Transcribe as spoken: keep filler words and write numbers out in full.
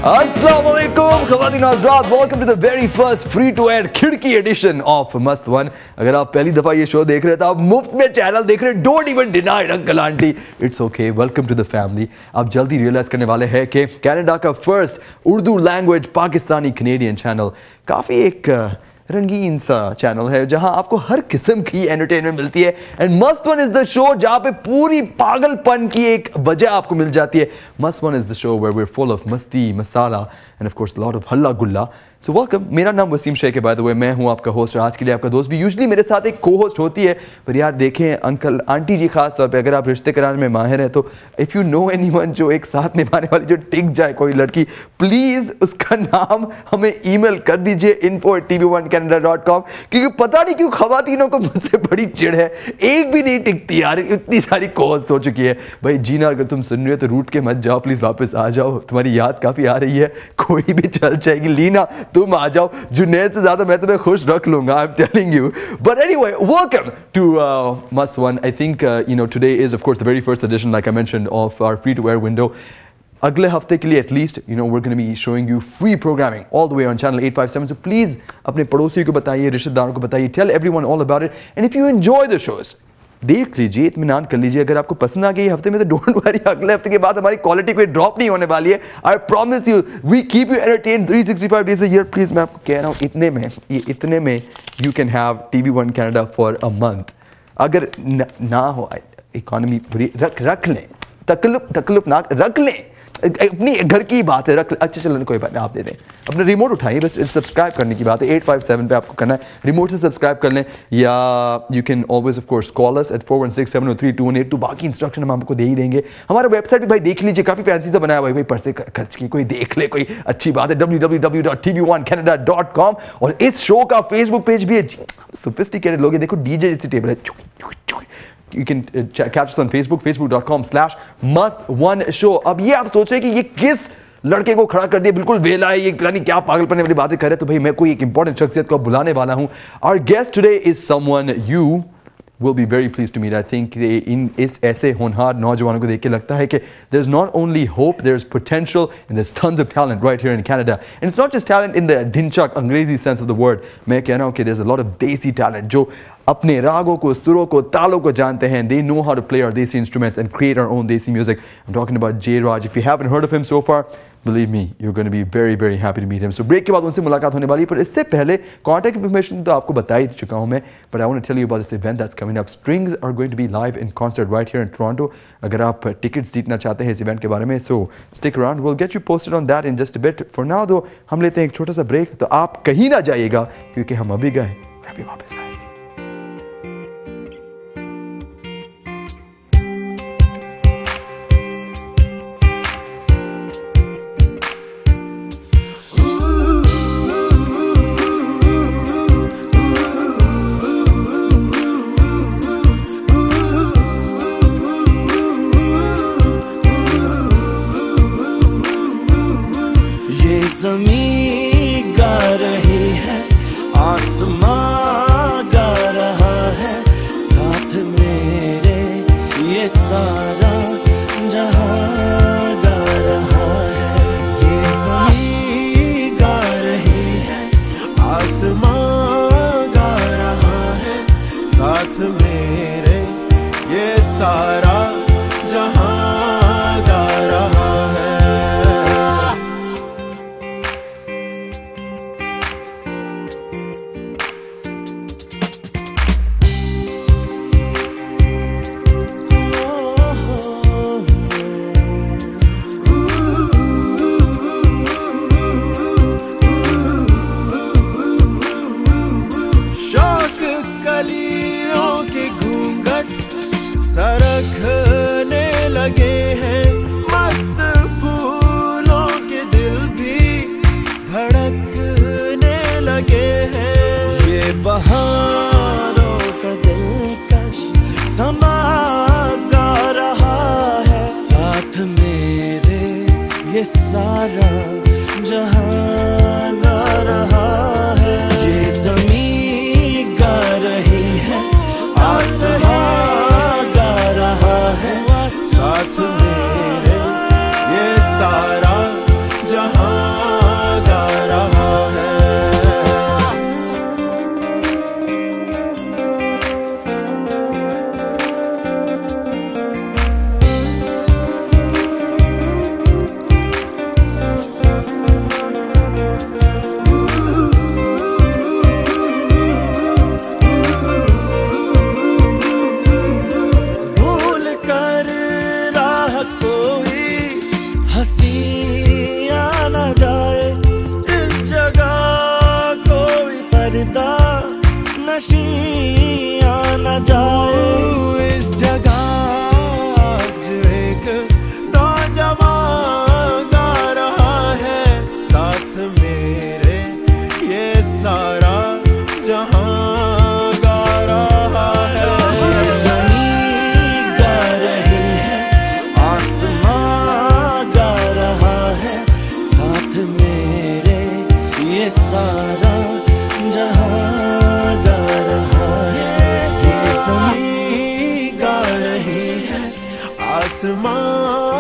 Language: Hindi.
अस्सलाम वालेकुम ख़वातीन हज़रात, welcome to the very first free to air khidki edition of Mast one. अगर आप पहली दफा ये शो देख रहे हैं तो आप मुफ्त में चैनल देख रहे हैं। Don't even deny uncle aunty, it's okay, welcome to the family. आप जल्दी रियलाइज करने वाले हैं कि कनाडा का first Urdu language Pakistani Canadian channel काफ़ी एक रंगीन सा चैनल है जहां आपको हर किस्म की एंटरटेनमेंट मिलती है। एंड मस्त वन इज द शो जहां पे पूरी पागलपन की एक वजह आपको मिल जाती है। Mast one is the show where we are full of masti masala and of course lot of halla gulla. So welcome, मेरा नाम वसीम शेख है बाय द वे, मैं हूं आपका होस्ट और आज के लिए आपका दोस्त भी। यूजुअली मेरे साथ एक को होस्ट होती है, पर यार देखें अंकल आंटी जी खास तौर पे अगर आप रिश्ते कराने में माहिर हैं तो इफ़ यू नो एनीवन जो एक साथ निभाने वाली जो टिक जाए कोई लड़की, प्लीज़ उसका नाम हमें ईमेल कर दीजिए info at T V one Canada dot com, क्योंकि पता नहीं क्यों खवातीनों को मुझसे बड़ी चिढ़ है, एक भी नहीं टिकती यार। इतनी सारी को होस्ट हो चुकी है। भाई जीना, अगर तुम सुन रहे हो तो रूट के मत जाओ, प्लीज़ वापस आ जाओ, तुम्हारी याद काफ़ी आ रही है, कोई भी चल जाएगी। लीना तुम आ जाओ, जुनैद से ज्यादा मैं तुम्हें खुश रख लूंगा, I am telling you. But anyway, welcome to Mast one. I think you know today is of course the very first edition like I mentioned of our free to air window. अगले हफ्ते के लिए at least you know we are going to be showing you free programming all the way on channel at five seven. So please अपने पड़ोसियों को बताइए, रिश्तेदारों को बताइए, tell everyone all about it. And if you enjoy the shows, देख लीजिए, इत्मीनान कर लीजिए। अगर आपको पसंद आ गई हफ्ते में तो डोंट वरी, अगले हफ्ते के बाद हमारी क्वालिटी कोई ड्रॉप नहीं होने वाली है। I promise you, we keep you entertained three sixty five days a year. Please मैं आपको कह रहा हूँ, इतने में ये इतने में you can have TV one Canada for a month. अगर न, ना हो इकोनॉमी पूरी, रख रख लें, तकल्लुफ तकल्लुफ ना रख लें, अपनी घर की बात है, रख। अच्छा चलो कोई बात नहीं, आप दे दें, अपना रिमोट उठाइए, बस सब्सक्राइब करने की बात है। एट फाइव सेवन पे आपको करना है, रिमोट से सब्सक्राइब कर लें, या you can always of course call us at four one six seven three two one eight two. बाकी इंस्ट्रक्शन हम आपको दे ही देंगे। हमारा वेबसाइट भी भाई देख लीजिए, काफ़ी फैंसी सा बनाया हुआ है भाई, पैसे खर्च की कोई देख ले, कोई अच्छी बात है, W W W dot T V one Canada dot com. और इस शो का फेसबुक पेज भी है, सोफिस्टिकेटेड लोग, देखो डीजे जैसी टेबल है। You can uh, catch us on Facebook, facebook dot com slash must one show. अब ये आप सोच रहे हैं कि ये किस लड़के को खड़ा कर दिया, बिल्कुल वेला है, ये पता नहीं क्या पागलपन वाली बातें कर रहे हैं। तो भाई मैं कोई एक इंपॉर्टेंट शख्सियत को बुलाने वाला हूँ। Our guest today is someone you will be very pleased to meet. I think इन इस ऐसे होनहार नौजवानों को देख के लगता है कि there's not only hope, there's potential and there's tons of talent right here in Canada. And it's not just talent in the ढिंचक अंग्रेजी sense of the word. मैं कह रहा हूँ कि there's a lot of देसी talent जो अपने रागों को, सुरों को, तालों को जानते हैं. They know how to play our desi instruments and create our own desi music. I'm talking about Jay Raj. If you haven't heard of him so far, believe me, you're going to be very very happy to meet him. So break के बाद उनसे मुलाकात होने वाली है, पर इससे पहले contact information तो आपको बता ही चुका हूँ मैं, but I want to tell you about this event that's coming up. Strings are going to be live in concert right here in Toronto. अगर आप tickets जीतना चाहते हैं इस event के बारे में, so stick around. We'll get you posted on that in just a bit. For now though, हम लेते हैं एक छोटा सा break. तो आप कहीं ना जाइएगा क्योंकि हम अभी गए, अभी वापस आए. ज़मीं गा रही है, आसमां गा रहा है, साथ मेरे ये सारा जहां गा रहा है. ये ज़मीं गा रही है, आसमां गा रहा है, साथ मेरे ये सारा जहां गा रहा है. सरखने लगे हैं मस्त फूलों के दिल भी धड़कने लगे हैं. ये बहारों का दिलकश समा गा रहा है, साथ मेरे ये सारा जहां गा रहा है. ये ज़मीं गा रही है, आसमां साथ मेरे ये सारा जहां नशी आना जाए। इस जगह जो एक नौजवान गा रहा है साथ मेरे, ये सारा जहां गा रहा है। ज़मीन गा रही है, आसमां गा रहा है साथ मेरे, ये सारा जहां गा रहा है। ये ज़मीन गा रही है, आसमां